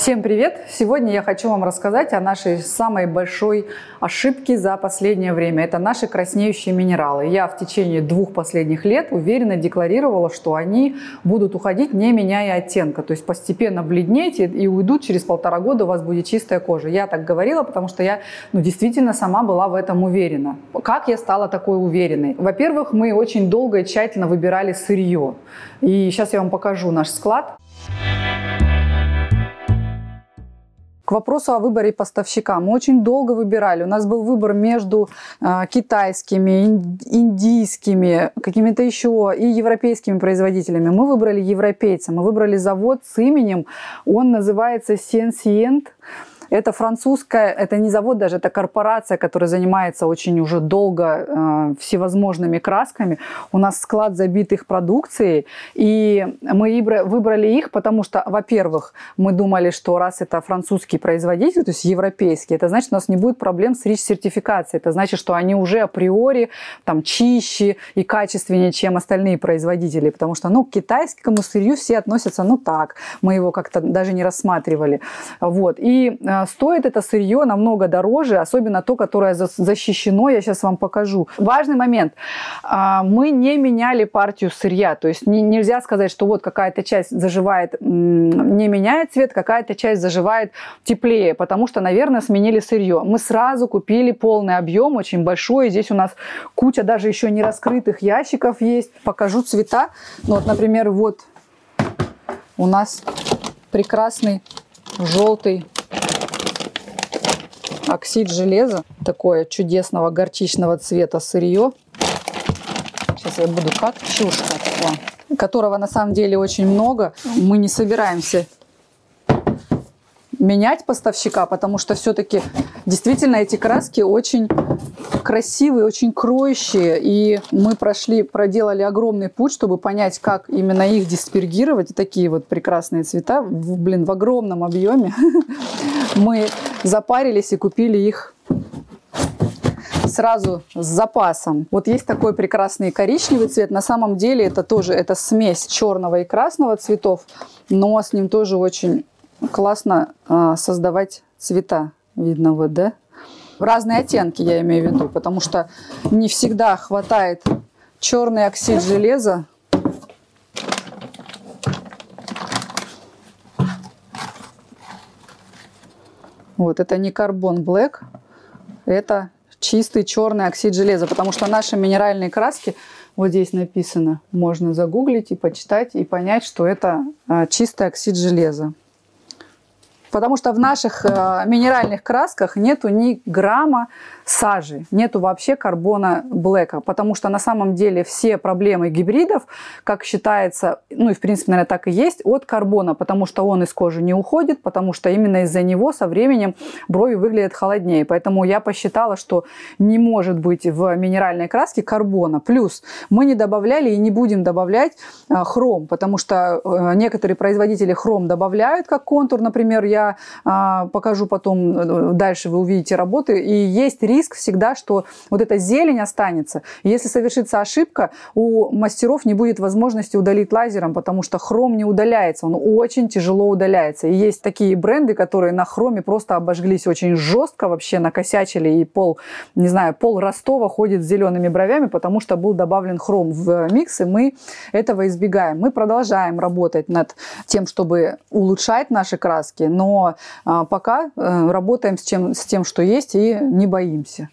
Всем привет! Сегодня я хочу вам рассказать о нашей самой большой ошибке за последнее время. Это наши краснеющие минералы. Я в течение 2 последних лет уверенно декларировала, что они будут уходить, не меняя оттенка. То есть постепенно бледнеть и уйдут, через 1,5 года у вас будет чистая кожа. Я так говорила, потому что я действительно сама была в этом уверена. Как я стала такой уверенной? Во-первых, мы очень долго и тщательно выбирали сырье. И сейчас я вам покажу наш склад. К вопросу о выборе поставщика. Мы очень долго выбирали. У нас был выбор между китайскими, индийскими, какими-то еще и европейскими производителями. Мы выбрали европейца. Мы выбрали завод с именем. Он называется Sensient. Это французская, это не завод даже, это корпорация, которая занимается очень уже долго всевозможными красками. У нас склад забит их продукцией, и мы выбрали их, потому что, во-первых, мы думали, что раз это французский производитель, то есть европейский, это значит, у нас не будет проблем с REACH-сертификацией. Это значит, что они уже априори там чище и качественнее, чем остальные производители, потому что, к китайскому сырью все относятся, так, мы его как-то даже не рассматривали. Вот. И стоит это сырье намного дороже, особенно то, которое защищено, я сейчас вам покажу. Важный момент. Мы не меняли партию сырья, то есть нельзя сказать, что вот какая-то часть заживает, не меняет цвет, какая-то часть заживает теплее, потому что, наверное, сменили сырье. Мы сразу купили полный объем, очень большой. Здесь у нас куча даже еще не раскрытых ящиков есть. Покажу цвета. Например, вот у нас прекрасный желтый оксид железа, такое чудесного горчичного цвета сырье. Сейчас я буду как чушка, которого на самом деле очень много. Мы не собираемся менять поставщика, потому что все-таки действительно эти краски очень красивые, очень кроющие. И мы проделали огромный путь, чтобы понять, как именно их диспергировать. Такие вот прекрасные цвета, в огромном объеме. Мы запарились и купили их сразу с запасом. Вот есть такой прекрасный коричневый цвет. На самом деле это смесь черного и красного цветов, но с ним тоже очень классно создавать цвета. Видно вот, да? Разные оттенки я имею в виду, потому что не всегда хватает черный оксид железа. Вот, это не Carbon Black, это чистый черный оксид железа, потому что наши минеральные краски, вот здесь написано, можно загуглить и почитать, и понять, что это чистый оксид железа. Потому что в наших минеральных красках нету ни грамма сажи, нету вообще карбона блэка. Потому что на самом деле все проблемы гибридов, как считается, и в принципе, наверное, так и есть, от карбона. Потому что он из кожи не уходит, потому что именно из-за него со временем брови выглядят холоднее. Поэтому я посчитала, что не может быть в минеральной краске карбона. Плюс мы не добавляли и не будем добавлять хром, потому что некоторые производители хром добавляют как контур, например, я покажу потом, дальше вы увидите работы. И есть риск всегда, что вот эта зелень останется. Если совершится ошибка, у мастеров не будет возможности удалить лазером, потому что хром не удаляется, он очень тяжело удаляется. И есть такие бренды, которые на хроме просто обожглись очень жестко, вообще накосячили, и пол Ростова ходит с зелеными бровями, потому что был добавлен хром в микс, и мы этого избегаем. Мы продолжаем работать над тем, чтобы улучшать наши краски, но пока работаем с тем, что есть, и не боимся.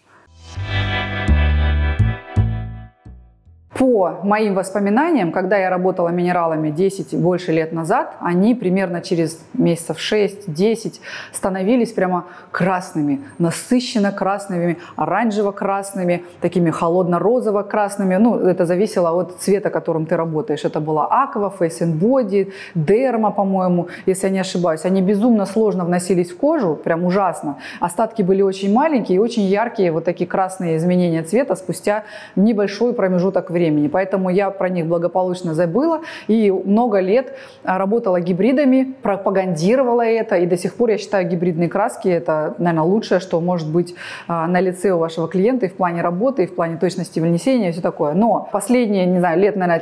По моим воспоминаниям, когда я работала минералами 10 и больше лет назад, они примерно через месяцев 6-10 становились прямо красными, насыщенно красными, оранжево-красными, такими холодно-розово-красными. Это зависело от цвета, которым ты работаешь. Это была Aqua, Face and Body, Derma, по-моему, если я не ошибаюсь. Они безумно сложно вносились в кожу, прям ужасно. Остатки были очень маленькие и очень яркие, вот такие красные изменения цвета спустя небольшой промежуток времени. времени. Поэтому я про них благополучно забыла и много лет работала гибридами, пропагандировала это. И до сих пор я считаю, гибридные краски – это, наверное, лучшее, что может быть на лице у вашего клиента и в плане работы, и в плане точности внесения, и все такое. Но последние, не знаю, лет, наверное,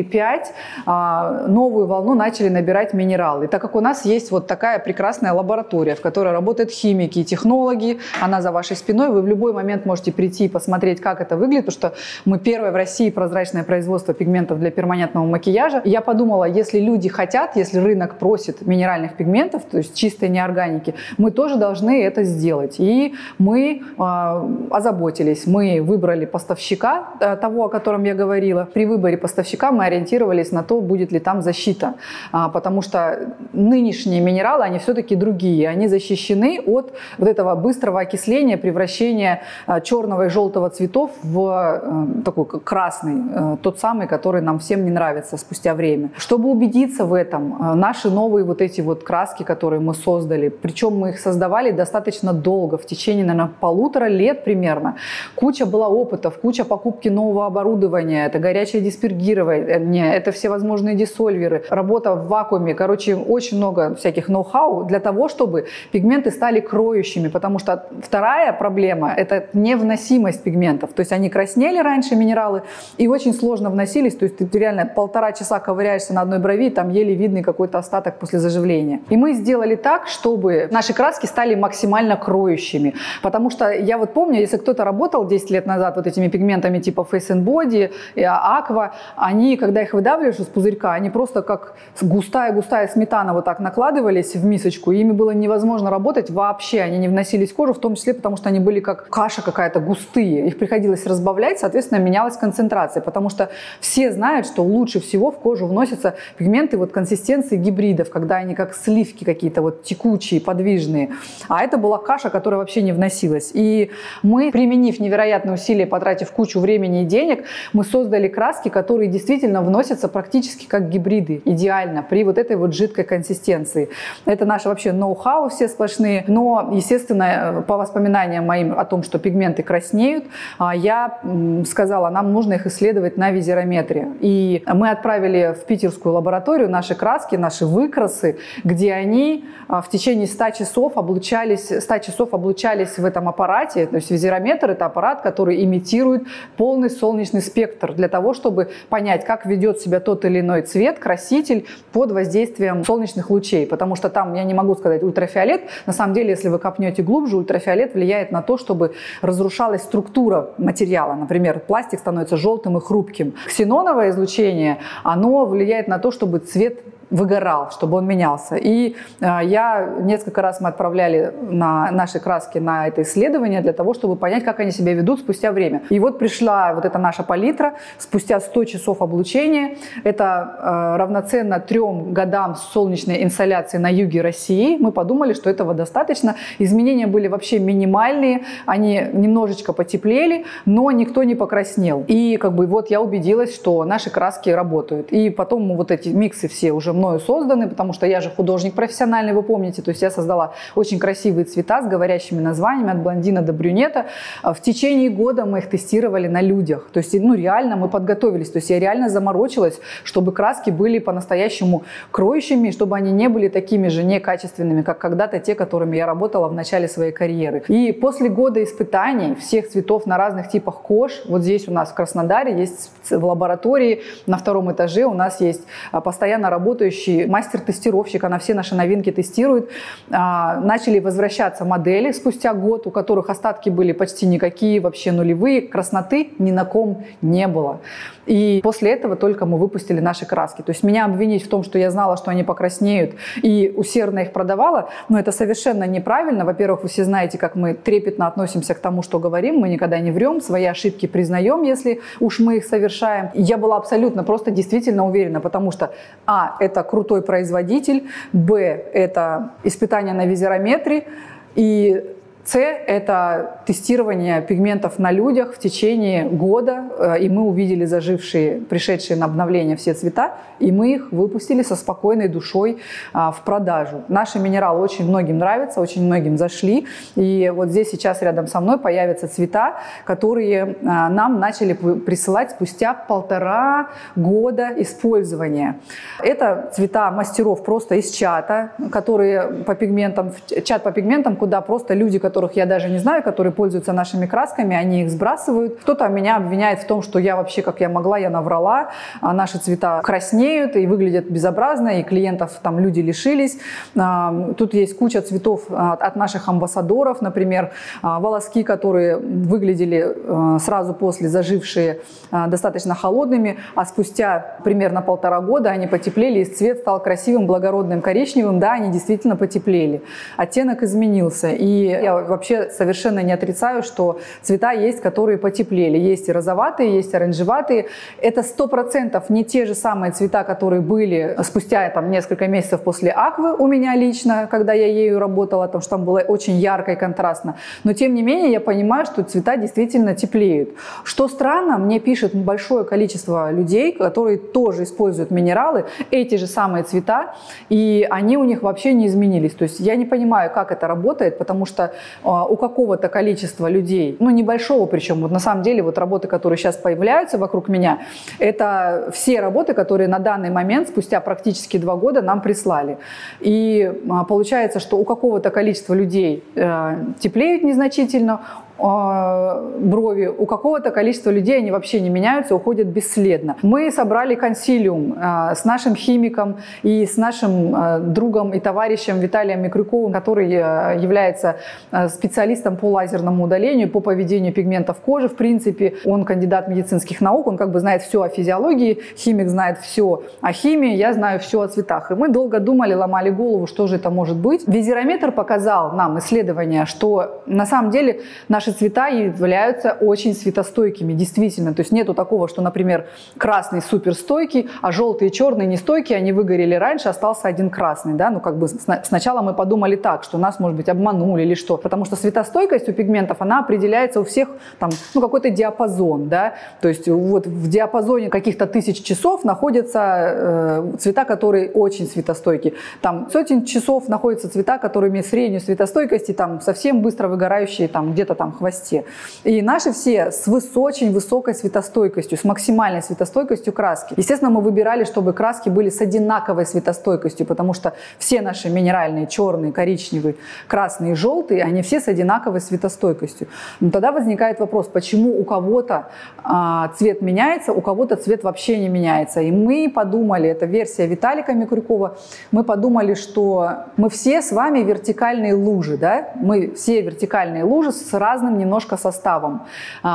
4-5 новую волну начали набирать минералы. И так как у нас есть вот такая прекрасная лаборатория, в которой работают химики и технологи, она за вашей спиной, вы в любой момент можете прийти и посмотреть, как это выглядит, потому что мы первое в России прозрачное производство пигментов для перманентного макияжа. И я подумала, если люди хотят, если рынок просит минеральных пигментов, то есть чистой неорганики, мы тоже должны это сделать. И мы озаботились, мы выбрали поставщика, того, о котором я говорила. При выборе поставщика мы ориентировались на то, будет ли там защита, потому что нынешние минералы, они все-таки другие, они защищены от вот этого быстрого окисления, превращения черного и желтого цветов в такой красный, тот самый, который нам всем не нравится спустя время. Чтобы убедиться в этом, наши новые вот эти вот краски, которые мы создали, причем мы их создавали достаточно долго, в течение, наверное, 1,5 лет примерно. Куча была опытов, куча покупки нового оборудования, это горячее диспергирование, это всевозможные диссольверы, работа в вакууме, короче, очень много всяких ноу-хау для того, чтобы пигменты стали кроющими, потому что вторая проблема – это невносимость пигментов, то есть они краснели раньше, минералы, и очень сложно вносились, то есть ты реально 1,5 часа ковыряешься на одной брови, там еле видный какой-то остаток после заживления. И мы сделали так, чтобы наши краски стали максимально кроющими, потому что я вот помню, если кто-то работал 10 лет назад вот этими пигментами типа Face and Body, Aqua, они, когда их выдавливаешь из пузырька, они просто как густая сметана вот так накладывались в мисочку, и ими было невозможно работать вообще, они не вносились в кожу, в том числе потому, что они были как каша какая-то густые, их приходилось разбавлять, соответственно, менялась концентрация, потому что все знают, что лучше всего в кожу вносятся пигменты вот консистенции гибридов, когда они как сливки какие-то вот текучие, подвижные, а это была каша, которая вообще не вносилась. И мы, применив невероятные усилия, потратив кучу времени и денег, мы создали краски, которые действительно вносятся практически как гибриды, идеально, при вот этой вот жидкой консистенции. Это наши вообще ноу-хау все сплошные, но, естественно, по воспоминаниям моим о том, что пигменты краснеют, я сказала, нам нужно их исследовать на визирометре. И мы отправили в питерскую лабораторию наши краски, наши выкрасы, где они в течение 100 часов облучались в этом аппарате. То есть визирометр – это аппарат, который имитирует полный солнечный спектр для того, чтобы понять, как ведет себя тот или иной цвет, краситель под воздействием солнечных лучей. Потому что там, я не могу сказать ультрафиолет, на самом деле, если вы копнете глубже, ультрафиолет влияет на то, чтобы разрушалась структура материала. Например, пластик становится желтым и хрупким. Ксеноновое излучение, оно влияет на то, чтобы цвет выгорал, чтобы он менялся. И несколько раз мы отправляли наши краски на это исследование для того, чтобы понять, как они себя ведут спустя время. И вот пришла вот эта наша палитра спустя 100 часов облучения. Это равноценно 3 годам солнечной инсоляции на юге России. Мы подумали, что этого достаточно. Изменения были вообще минимальные. Они немножечко потеплели, но никто не покраснел. И вот я убедилась, что наши краски работают. И потом вот эти миксы все уже мною созданы, потому что я же художник профессиональный, вы помните, то есть я создала очень красивые цвета с говорящими названиями от блондина до брюнета. В течение года мы их тестировали на людях, то есть реально мы подготовились, то есть я реально заморочилась, чтобы краски были по-настоящему кроющими, чтобы они не были такими же некачественными, как когда-то те, которыми я работала в начале своей карьеры. И после года испытаний всех цветов на разных типах кож, вот здесь у нас в Краснодаре есть в лаборатории, на 2-м этаже у нас есть постоянно работающий мастер-тестировщик, она все наши новинки тестирует. Начали возвращаться модели спустя год, у которых остатки были почти никакие, вообще нулевые, красноты ни на ком не было. И после этого только мы выпустили наши краски. То есть меня обвинить в том, что я знала, что они покраснеют и усердно их продавала, но это совершенно неправильно. Во-первых, вы все знаете, как мы трепетно относимся к тому, что говорим, мы никогда не врем, свои ошибки признаем, если уж мы их совершаем. И я была абсолютно просто действительно уверена, потому что это крутой производитель, это испытание на визирометре, и С – это тестирование пигментов на людях в течение года, и мы увидели зажившие, пришедшие на обновление все цвета, и мы их выпустили со спокойной душой в продажу. Наши минералы очень многим нравятся, очень многим зашли, и вот здесь сейчас рядом со мной появятся цвета, которые нам начали присылать спустя 1,5 года использования. Это цвета мастеров просто из чата, которые по пигментам, чат по пигментам, куда просто люди, которых я даже не знаю, которые пользуются нашими красками, они их сбрасывают. Кто-то меня обвиняет в том, что я вообще, как я могла, я наврала. Наши цвета краснеют и выглядят безобразно, и клиентов там люди лишились. Тут есть куча цветов от наших амбассадоров, например, волоски, которые выглядели сразу после зажившие достаточно холодными, а спустя примерно 1,5 года они потеплели, и цвет стал красивым, благородным, коричневым. Да, они действительно потеплели. Оттенок изменился. И я вообще совершенно не отрицаю, что цвета есть, которые потеплели. Есть и розоватые, есть оранжеватые. Это 100% не те же самые цвета, которые были спустя там, несколько месяцев после аквы у меня лично, когда я ею работала, потому что там было очень ярко и контрастно. Но тем не менее я понимаю, что цвета действительно теплеют. Что странно, мне пишет большое количество людей, которые тоже используют минералы, эти же самые цвета, и они у них вообще не изменились. То есть я не понимаю, как это работает, потому что у какого-то количества людей, ну небольшого причем, вот на самом деле вот работы, которые сейчас появляются вокруг меня, это все работы, которые на данный момент, спустя практически 2 года, нам прислали. И получается, что у какого-то количества людей теплеют незначительно, брови, у какого-то количества людей они вообще не меняются, уходят бесследно. Мы собрали консилиум с нашим химиком и с нашим другом и товарищем Виталием Микрюковым, который является специалистом по лазерному удалению, по поведению пигментов кожи. В принципе, он кандидат медицинских наук, он как бы знает все о физиологии, химик знает все о химии, я знаю все о цветах. И мы долго думали, ломали голову, что же это может быть. Визирометр показал нам исследование, что на самом деле наши цвета являются очень светостойкими, действительно. То есть нету такого, что, например, красный суперстойкий, а желтый и черный нестойкие, они выгорели раньше, остался один красный. Да? Ну, как бы сначала мы подумали так, что нас, может быть, обманули или что. Потому что светостойкость у пигментов, она определяется у всех, там, ну, какой-то диапазон. Да? То есть вот в диапазоне каких-то 1000 часов находятся цвета, которые очень светостойкие. Там сотен часов находятся цвета, которые имеют среднюю светостойкость и там совсем быстро выгорающие, там где-то там хвосте. И наши все с очень высокой светостойкостью, с максимальной светостойкостью краски. Естественно, мы выбирали, чтобы краски были с одинаковой светостойкостью, потому что все наши минеральные, черные, коричневые, красные и желтые, они все с одинаковой светостойкостью. Но тогда возникает вопрос, почему у кого-то цвет меняется, у кого-то цвет вообще не меняется. И мы подумали, это версия Виталика Микрюкова, мы подумали, что мы все с вами вертикальные лужи, да? Мы все вертикальные лужи с разным немножко составом,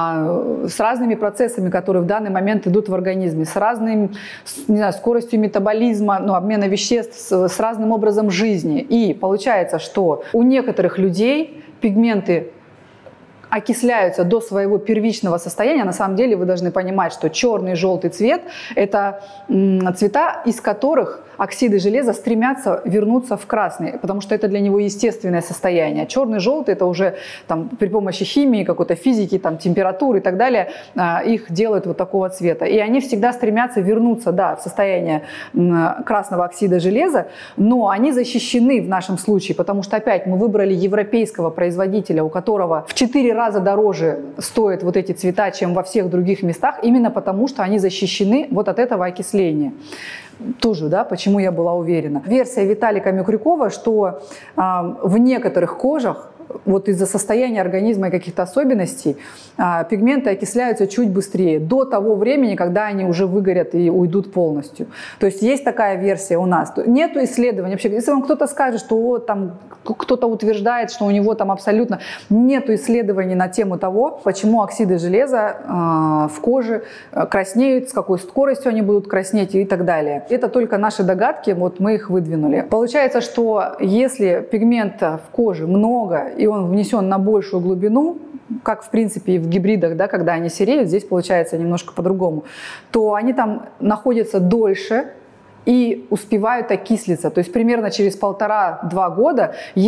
с разными процессами, которые в данный момент идут в организме, с разной, не знаю, скоростью метаболизма, ну, обмена веществ, с разным образом жизни. И получается, что у некоторых людей пигменты окисляются до своего первичного состояния. На самом деле вы должны понимать, что черный и желтый цвет – это цвета, из которых оксиды железа стремятся вернуться в красный, потому что это для него естественное состояние. Черный и желтый – это уже там, при помощи химии, какой-то физики, там, температуры и так далее, их делают вот такого цвета. И они всегда стремятся вернуться, да, в состояние красного оксида железа, но они защищены в нашем случае, потому что опять мы выбрали европейского производителя, у которого в 4 раза дороже стоят вот эти цвета, чем во всех других местах, именно потому что они защищены вот от этого окисления. Тоже, да, почему я была уверена. Версия Виталика Микрюкова, что в некоторых кожах вот из-за состояния организма и каких-то особенностей пигменты окисляются чуть быстрее, до того времени, когда они уже выгорят и уйдут полностью. То есть есть такая версия у нас. Нету исследований. Вообще, если вам кто-то скажет, что там кто-то утверждает, что у него там абсолютно нету исследований на тему того, почему оксиды железа в коже краснеют, с какой скоростью они будут краснеть и так далее. Это только наши догадки, вот мы их выдвинули. Получается, что если пигмента в коже много, и он внесен на большую глубину, как в принципе и в гибридах, да, когда они сереют, здесь получается немножко по-другому, то они там находятся дольше и успевают окислиться. То есть примерно через 1,5-2 года есть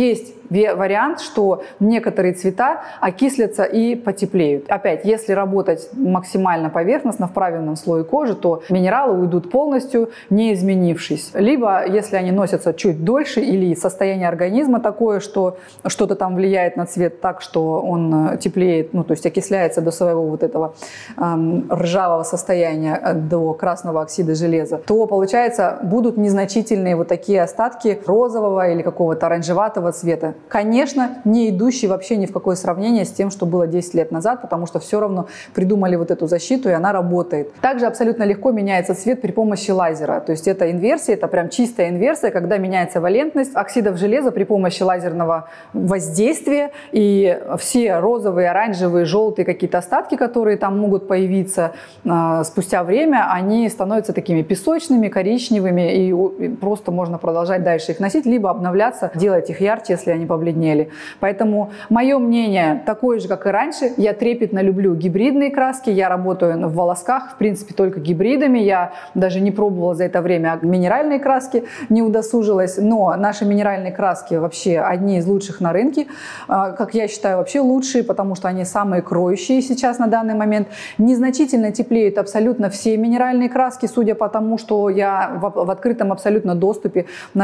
вариант, что некоторые цвета окислятся и потеплеют. Опять, если работать максимально поверхностно в правильном слое кожи, то минералы уйдут полностью, не изменившись. Либо, если они носятся чуть дольше или состояние организма такое, что что-то там влияет на цвет так, что он теплеет, ну, то есть окисляется до своего вот этого ржавого состояния, до красного оксида железа, то, получается, будут незначительные вот такие остатки розового или какого-то оранжеватого цвета. Конечно, не идущие вообще ни в какое сравнение с тем, что было 10 лет назад, потому что все равно придумали вот эту защиту, и она работает. Также абсолютно легко меняется цвет при помощи лазера. То есть это инверсия, это прям чистая инверсия, когда меняется валентность оксидов железа при помощи лазерного воздействия, и все розовые, оранжевые, желтые какие-то остатки, которые там могут появиться спустя время, они становятся такими песочными, коричневыми, и просто можно продолжать дальше их носить, либо обновляться, делать их ярче, если они побледнели. Поэтому мое мнение такое же, как и раньше. Я трепетно люблю гибридные краски, я работаю в волосках, в принципе, только гибридами. Я даже не пробовала за это время минеральные краски, не удосужилась, но наши минеральные краски вообще одни из лучших на рынке, как я считаю, вообще лучшие, потому что они самые кроющие сейчас на данный момент. Незначительно теплеют абсолютно все минеральные краски, судя по тому, что я в открытом абсолютно доступе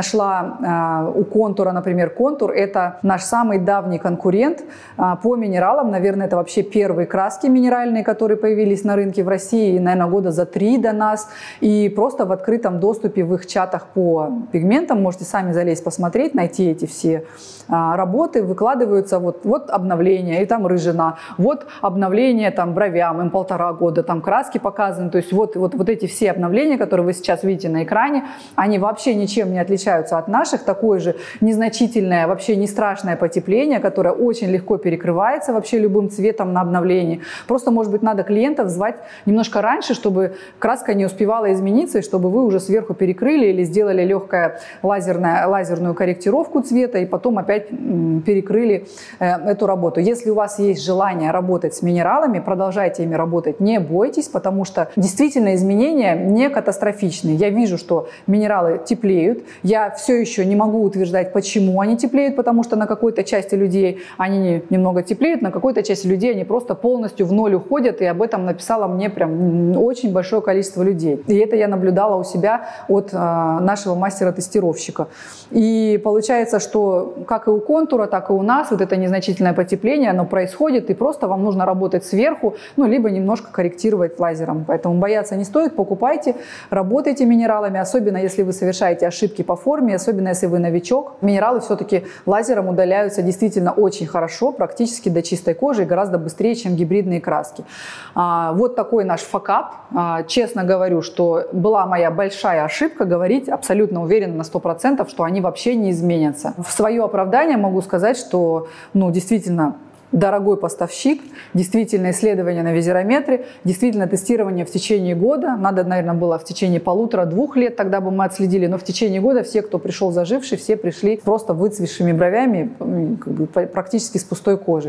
нашла у Контура, например, Контур — это наш самый давний конкурент по минералам. Наверное, это вообще первые краски минеральные, которые появились на рынке в России, наверное, года за 3 до нас. И просто в открытом доступе в их чатах по пигментам можете сами залезть, посмотреть, найти эти все работы, выкладываются вот обновление, и там рыжина, вот обновление там бровям, им 1,5 года, там краски показаны. То есть вот эти все обновления, которые вы сейчас видите на экране, они вообще ничем не отличаются от наших. Такое же незначительное, вообще не страшное потепление, которое очень легко перекрывается вообще любым цветом на обновлении. Просто, может быть, надо клиентов звать немножко раньше, чтобы краска не успевала измениться, и чтобы вы уже сверху перекрыли или сделали легкую лазерную корректировку цвета, и потом опять перекрыли эту работу. Если у вас есть желание работать с минералами, продолжайте ими работать, не бойтесь, потому что действительно изменения не катастрофичные. Я вижу, что минералы теплеют. Я все еще не могу утверждать, почему они теплеют, потому что на какой-то части людей они немного теплеют, на какой-то части людей они просто полностью в ноль уходят, и об этом написало мне прям очень большое количество людей. И это я наблюдала у себя от нашего мастера-тестировщика. И получается, что как и у Контура, так и у нас вот это незначительное потепление, оно происходит, и просто вам нужно работать сверху, ну, либо немножко корректировать лазером. Поэтому бояться не стоит, покупайте, работайте минералами, особенно если вы совершаете ошибки по форме, особенно если вы новичок. Минералы все-таки лазером удаляются действительно очень хорошо, практически до чистой кожи, и гораздо быстрее, чем гибридные краски. Вот такой наш факап. Честно говорю, что была моя большая ошибка говорить абсолютно уверенно на 100%, что они вообще не изменятся. В свое оправдание могу сказать, что действительно дорогой поставщик, действительно исследование на визирометре, действительно тестирование в течение года. Надо, наверное, было в течение 1,5-2 лет, тогда бы мы отследили, но в течение года все, кто пришел заживший, все пришли просто выцветшими бровями, практически с пустой кожей.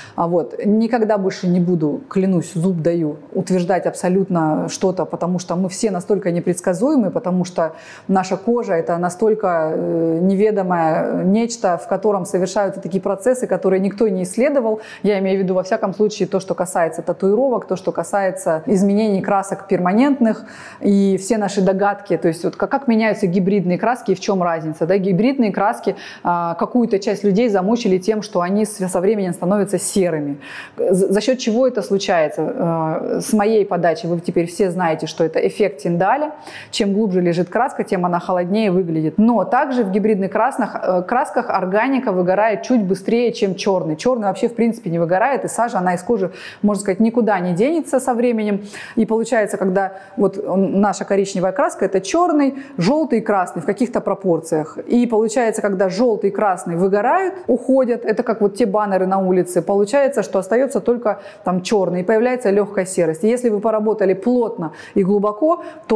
Никогда больше не буду, клянусь, зуб даю, утверждать абсолютно что-то, потому что мы все настолько непредсказуемы, потому что наша кожа — это настолько неведомое нечто, в котором совершаются такие процессы, которые никто не исследовал. Я имею в виду, во всяком случае, то, что касается татуировок, то, что касается изменений красок перманентных и все наши догадки. То есть как меняются гибридные краски и в чем разница. Да? Гибридные краски какую-то часть людей замучили тем, что они со временем становятся серыми. За счет чего это случается? С моей подачи вы теперь все знаете, что это эффект Тиндаля. Чем глубже лежит краска, тем она холоднее выглядит. Но также в гибридных красках органика выгорает чуть быстрее, чем черный. Черный вообще в принципе не выгорает, и сажа, она из кожи, можно сказать, никуда не денется со временем. И получается, когда наша коричневая краска — это черный, желтый и красный в каких-то пропорциях. И получается, когда желтый и красный выгорают, уходят, это как те баннеры на улице, получается, что остается только там черный, и появляется легкая серость. И если вы поработали плотно и глубоко, то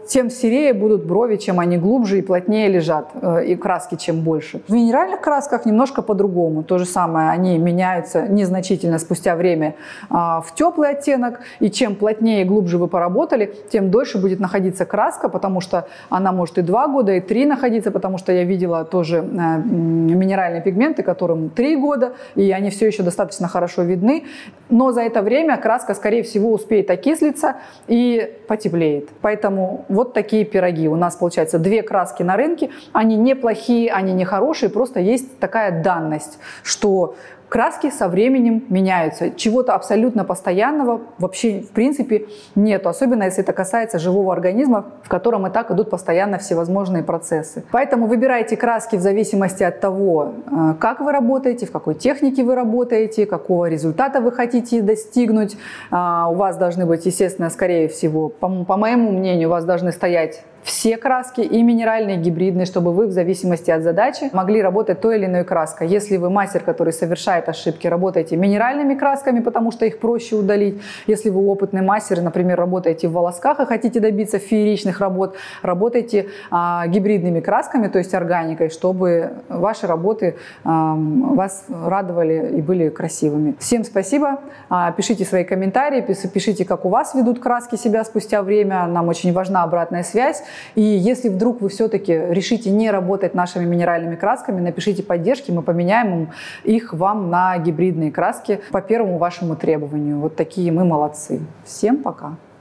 тем серее будут брови, чем они глубже и плотнее лежат, и краски чем больше. В минеральных красках немножко по-другому. То же самое, они меняются незначительно спустя время в теплый оттенок, и чем плотнее и глубже вы поработали, тем дольше будет находиться краска, потому что она может и 2 года, и 3 находиться, потому что я видела тоже минеральные пигменты, которым 3 года, и они все еще достаточно хорошо видны, но за это время краска, скорее всего, успеет окислиться и потеплеет. Поэтому вот такие пироги. У нас, получается, 2 краски на рынке. Они неплохие, они не хорошие, просто есть такая данность, что краски со временем меняются. Чего-то абсолютно постоянного вообще, в принципе, нету. Особенно, если это касается живого организма, в котором и так идут постоянно всевозможные процессы. Поэтому выбирайте краски в зависимости от того, как вы работаете, в какой технике вы работаете, какого результата вы хотите достигнуть. У вас должны быть, естественно, скорее всего, по моему мнению, у вас должны стоять все краски, и минеральные, и гибридные, чтобы вы в зависимости от задачи могли работать той или иной краской. Если вы мастер, который совершает ошибки, работаете минеральными красками, потому что их проще удалить. Если вы опытный мастер, например, работаете в волосках и хотите добиться фееричных работ, работайте гибридными красками, то есть органикой, чтобы ваши работы вас радовали и были красивыми. Всем спасибо. Пишите свои комментарии, пишите, как у вас ведут краски себя спустя время. Нам очень важна обратная связь. И если вдруг вы все-таки решите не работать нашими минеральными красками, напишите поддержки, мы поменяем их вам на гибридные краски по первому вашему требованию. Вот такие мы молодцы. Всем пока!